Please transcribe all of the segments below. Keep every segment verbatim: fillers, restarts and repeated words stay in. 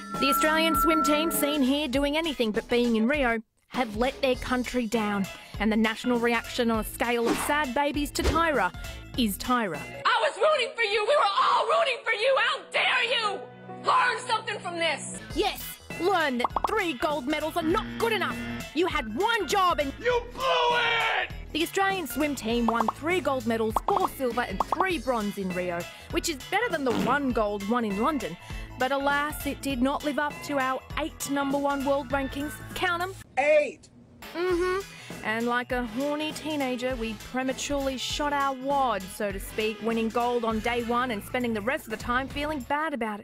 The Australian swim team, seen here doing anything but being in Rio, have let their country down. And the national reaction on a scale of sad babies to Tyra is Tyra. I was rooting for you. We were all rooting for you. How dare you? Learn something from this. Yes, learn that three gold medals are not good enough. You had one job and you blew it! The Australian swim team won three gold medals, four silver and three bronze in Rio, which is better than the one gold won in London. But alas, it did not live up to our eight number one world rankings. Count them. Eight! Mm-hmm. And like a horny teenager, we prematurely shot our wad, so to speak, winning gold on day one and spending the rest of the time feeling bad about it.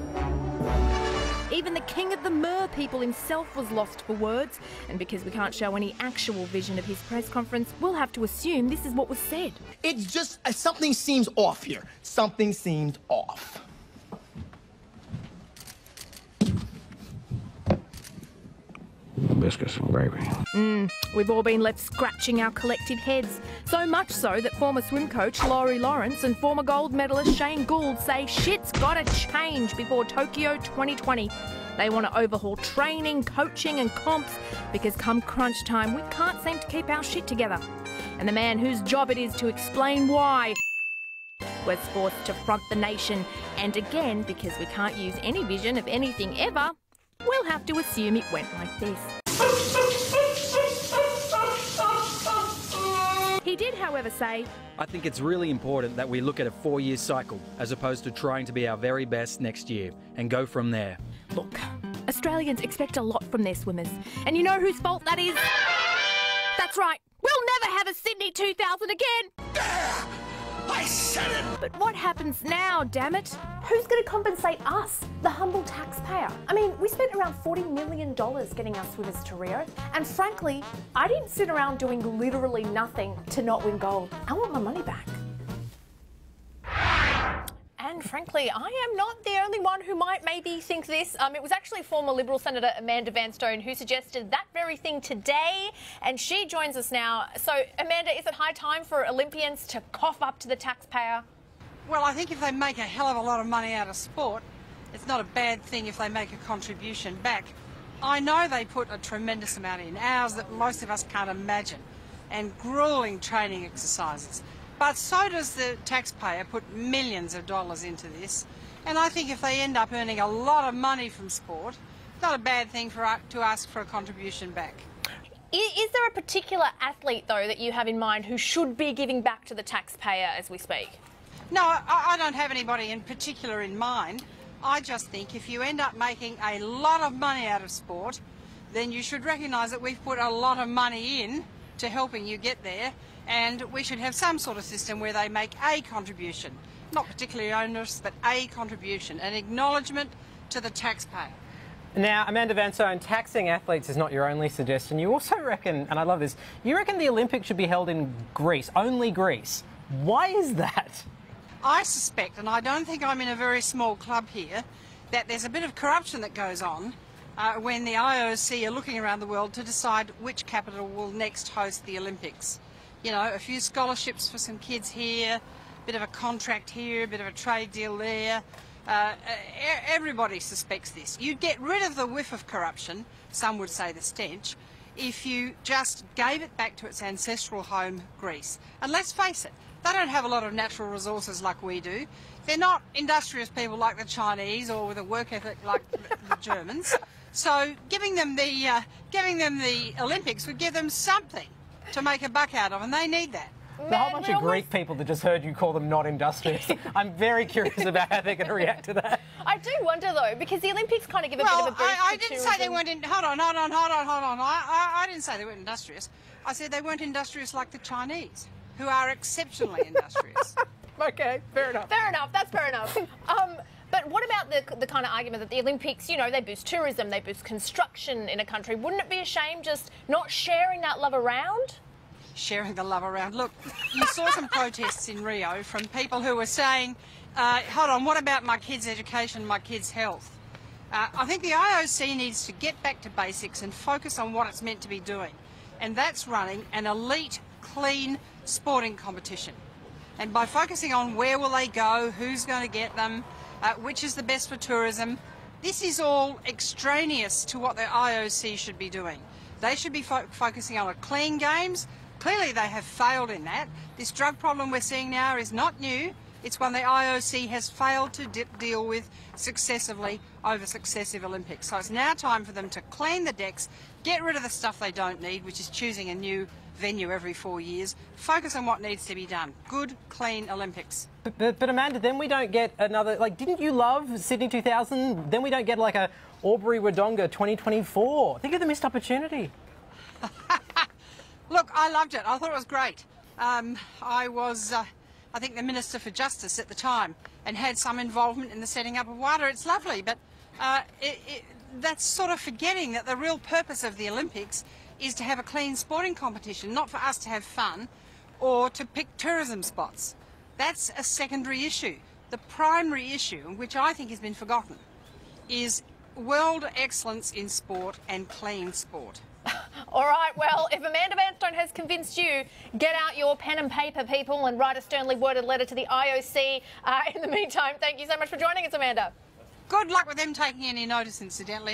Even the king of the mer people himself was lost for words, and because we can't show any actual vision of his press conference, we'll have to assume this is what was said. It's just, uh, something seems off here. Something seems off. Biscuits and gravy. Mm, we've all been left scratching our collective heads. So much so that former swim coach Laurie Lawrence and former gold medalist Shane Gould say shit's gotta change before Tokyo twenty twenty. They want to overhaul training, coaching and comps because come crunch time we can't seem to keep our shit together. And the man whose job it is to explain why was forced to front the nation. And again, because we can't use any vision of anything ever, we'll have to assume it went like this. He did, however, say, I think it's really important that we look at a four-year cycle as opposed to trying to be our very best next year and go from there. Look, Australians expect a lot from their swimmers. And you know whose fault that is? That's right, we'll never have a Sydney two thousand again! There! I said it! But what happens now, damn it? Who's going to compensate us, the humble taxpayer? I mean, we spent around forty million dollars getting our swimmers to Rio, and frankly, I didn't sit around doing literally nothing to not win gold. I want my money back. And frankly, I am not the only one who might maybe think this. Um, it was actually former Liberal Senator Amanda Vanstone who suggested that very thing today, and she joins us now. So, Amanda, is it high time for Olympians to cough up to the taxpayer? Well, I think if they make a hell of a lot of money out of sport, it's not a bad thing if they make a contribution back. I know they put a tremendous amount in, hours that most of us can't imagine, and grueling training exercises. But so does the taxpayer put millions of dollars into this. And I think if they end up earning a lot of money from sport, it's not a bad thing for to ask for a contribution back. Is there a particular athlete, though, that you have in mind who should be giving back to the taxpayer as we speak? No, I, I don't have anybody in particular in mind. I just think if you end up making a lot of money out of sport, then you should recognise that we've put a lot of money in to helping you get there. And we should have some sort of system where they make a contribution, not particularly onerous, but a contribution, an acknowledgement to the taxpayer. Now, Amanda Vanstone, taxing athletes is not your only suggestion. You also reckon, and I love this, you reckon the Olympics should be held in Greece, only Greece. Why is that? I suspect, and I don't think I'm in a very small club here, that there's a bit of corruption that goes on uh, when the I O C are looking around the world to decide which capital will next host the Olympics. You know, a few scholarships for some kids here, a bit of a contract here, a bit of a trade deal there. Uh, everybody suspects this. You'd get rid of the whiff of corruption, some would say the stench, if you just gave it back to its ancestral home, Greece. And let's face it, they don't have a lot of natural resources like we do. They're not industrious people like the Chinese or with a work ethic like the, the Germans. So giving them the, uh, giving them the Olympics would give them something to make a buck out of, and they need that. The whole bunch of Greek people that just heard you call them not industrious. I'm very curious about how they're going to react to that. I do wonder, though, because the Olympics kind of give a well, bit of a boost I, I to didn't tourism. say they weren't in... Hold on, hold on, hold on, hold on. I, I, I didn't say they weren't industrious. I said they weren't industrious like the Chinese, who are exceptionally industrious. Okay, fair enough. Fair enough, that's fair enough. um, but what about the, the kind of argument that the Olympics, you know, they boost tourism, they boost construction in a country. Wouldn't it be a shame just not sharing that love around? Sharing the love around. Look, you saw some protests in Rio from people who were saying, uh, hold on, what about my kids' education, my kids' health? Uh, I think the I O C needs to get back to basics and focus on what it's meant to be doing. And that's running an elite, clean sporting competition. And by focusing on where will they go, who's going to get them, uh, which is the best for tourism, This is all extraneous to what the I O C should be doing. They should be fo focusing on a clean games. Clearly they have failed in that. This drug problem we're seeing now is not new. It's one the I O C has failed to de deal with successively over successive Olympics. So it's now time for them to clean the decks, get rid of the stuff they don't need, which is choosing a new venue every four years, focus on what needs to be done. Good, clean Olympics. But, but, but Amanda, then we don't get another, like, didn't you love Sydney two thousand? Then we don't get like a Albury-Wodonga twenty twenty-four. Think of the missed opportunity. Look, I loved it. I thought it was great. Um, I was, uh, I think, the Minister for Justice at the time and had some involvement in the setting up of WADA. It's lovely, but uh, it, it, that's sort of forgetting that the real purpose of the Olympics is to have a clean sporting competition, not for us to have fun or to pick tourism spots. That's a secondary issue. The primary issue, which I think has been forgotten, is world excellence in sport and clean sport. All right, well, if Amanda Vanstone has convinced you, get out your pen and paper, people, and write a sternly worded letter to the I O C. Uh, in the meantime, thank you so much for joining us, Amanda. Good luck with them taking any notice, incidentally.